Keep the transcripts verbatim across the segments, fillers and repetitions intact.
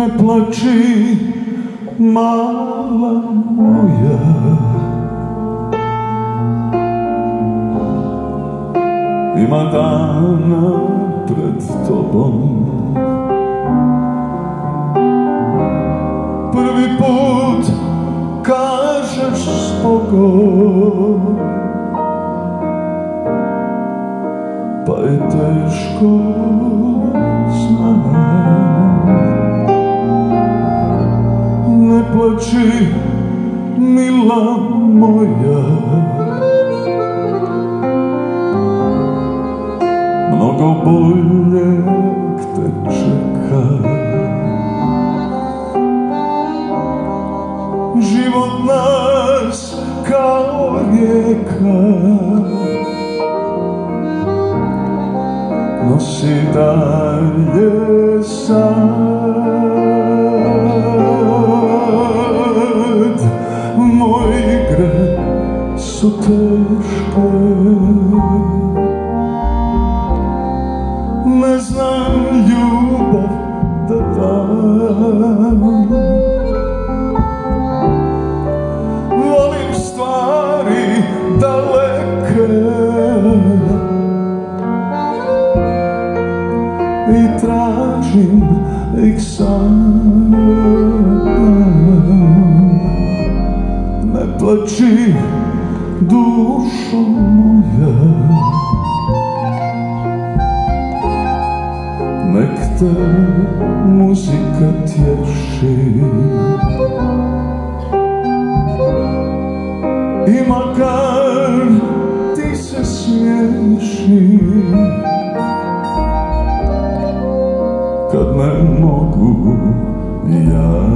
Ne plači, mala moja, ima dana pred tobom. Prvi put kažeš zbogom, pa je teško znam. Ne plači, mila moja, mnogo boljeg te čeka. Život nas kao rijeka nosi dalje sad. Moje igre su teške, ne znam ljubav da dam. Volim stvari daleke i tražim ih sam. Ne plači, dušo moja, nek te muzika tješi. I makar ti se smiješi, kad ne mogu ja.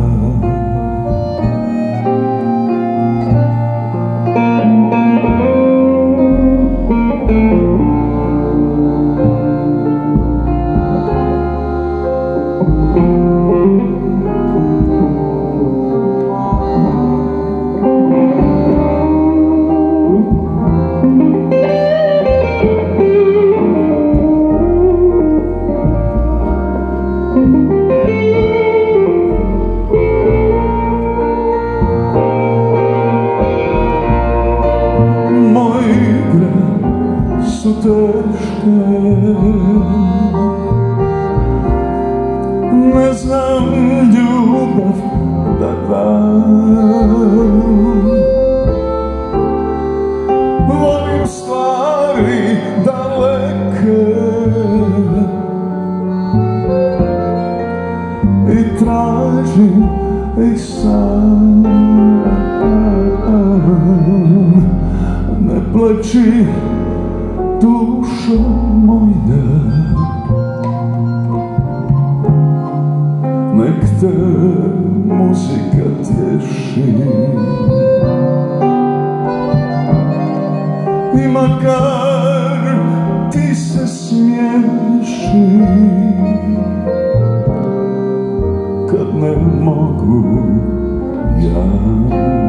Su teške, ne znam ljubav da dam. Volim stvari daleke i tražim ih sam. Ne plači, dušo moja, nek te muzika tješi. I makar ti se smiješi, kad ne mogu ja.